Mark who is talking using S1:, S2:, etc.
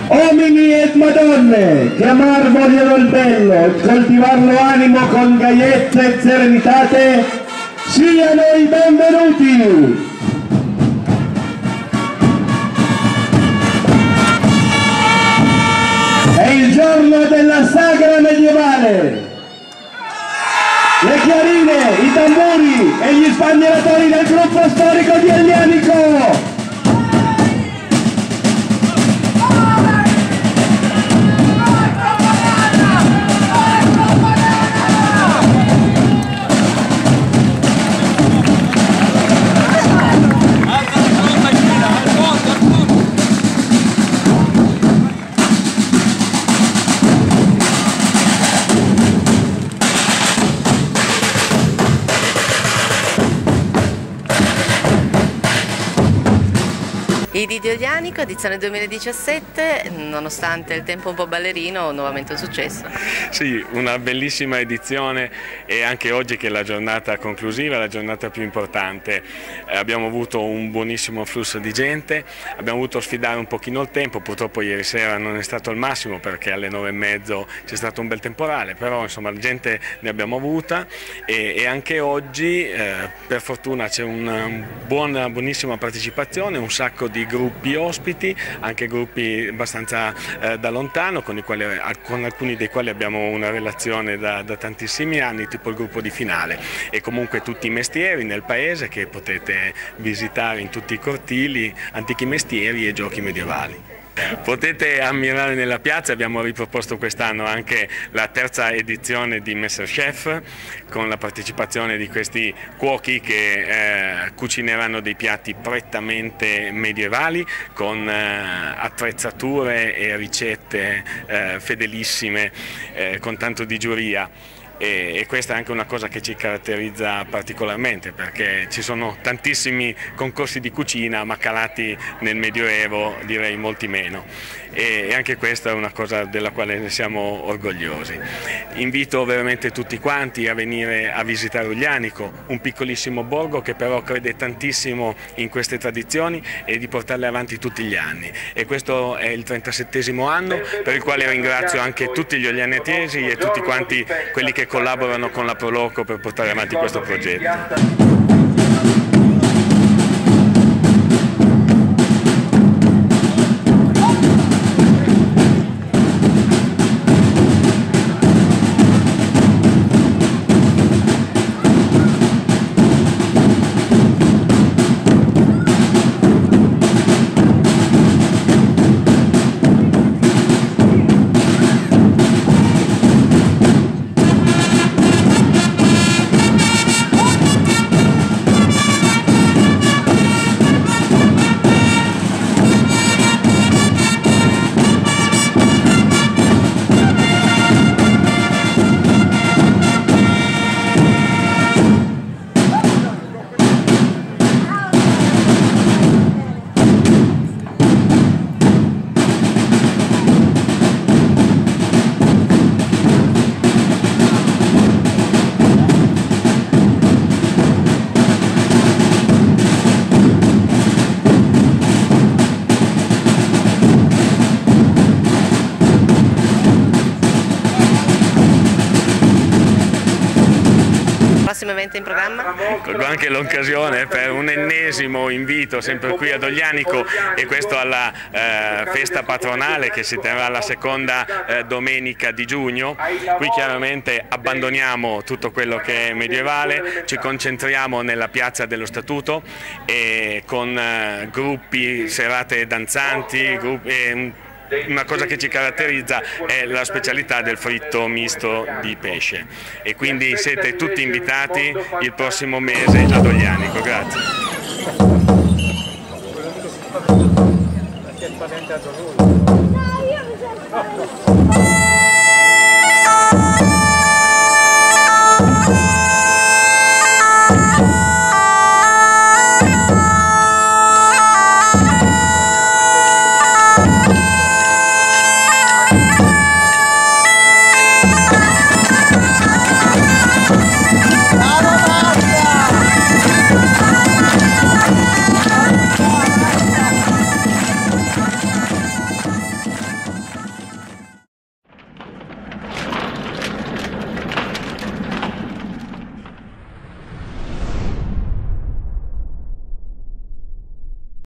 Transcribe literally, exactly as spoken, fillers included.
S1: Uomini e madonne, che amar vogliono il bello, coltivarlo animo con gaiezza e serenitate, siano i benvenuti! È il giorno della sagra medievale! Le chiarine, i tamburi e gli sbandieratori del gruppo storico di Aglianico!
S2: I D di Aglianico, edizione duemiladiciassette, nonostante il tempo un po' ballerino, nuovamente un successo.
S3: Sì, una bellissima edizione e anche oggi che è la giornata conclusiva, la giornata più importante. Eh, abbiamo avuto un buonissimo flusso di gente, abbiamo voluto sfidare un pochino il tempo, purtroppo ieri sera non è stato il massimo perché alle nove e mezzo c'è stato un bel temporale, però insomma la gente ne abbiamo avuta e, e anche oggi eh, per fortuna c'è una buona, buonissima partecipazione, un sacco di gruppi ospiti, anche gruppi abbastanza eh, da lontano, con, i quali, con alcuni dei quali abbiamo una relazione da, da tantissimi anni, tipo il gruppo di Finale, e comunque tutti i mestieri nel paese che potete visitare in tutti i cortili, antichi mestieri e giochi medievali. Potete ammirare nella piazza, abbiamo riproposto quest'anno anche la terza edizione di Masterchef con la partecipazione di questi cuochi che eh, cucineranno dei piatti prettamente medievali con eh, attrezzature e ricette eh, fedelissime, eh, con tanto di giuria. E, e questa è anche una cosa che ci caratterizza particolarmente perché ci sono tantissimi concorsi di cucina ma calati nel Medioevo direi molti meno e, e anche questa è una cosa della quale ne siamo orgogliosi. Invito veramente tutti quanti a venire a visitare Aglianico, un piccolissimo borgo che però crede tantissimo in queste tradizioni e di portarle avanti tutti gli anni, e questo è il trentasettesimo anno per il quale ringrazio anche tutti gli oglianetesi e tutti quanti quelli che collaborano con la Proloco per portare avanti questo progetto.
S2: Prossimo evento in programma?
S3: Colgo anche l'occasione per un ennesimo invito sempre qui ad Aglianico, e questo alla eh, festa patronale che si terrà la seconda eh, domenica di giugno. Qui chiaramente abbandoniamo tutto quello che è medievale, ci concentriamo nella piazza dello Statuto e con eh, gruppi, serate danzanti, gruppi, eh, una cosa che ci caratterizza è la specialità del fritto misto di pesce, e quindi siete tutti invitati il prossimo mese ad Aglianico. Grazie.